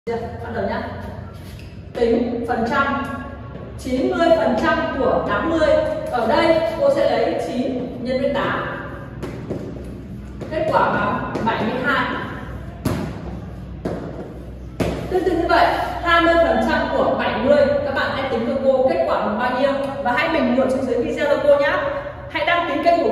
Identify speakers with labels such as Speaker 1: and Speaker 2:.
Speaker 1: Bắt đầu nhá. Tính phần trăm. 90% của 80. Ở đây cô sẽ lấy 9 nhân với 8. Kết quả bằng 72. Tương tự như vậy, 20% của 70. Các bạn hãy tính cho cô kết quả bằng bao nhiêu và hãy bình luận xuống dưới video cho cô nhé. Hãy đăng ký kênh của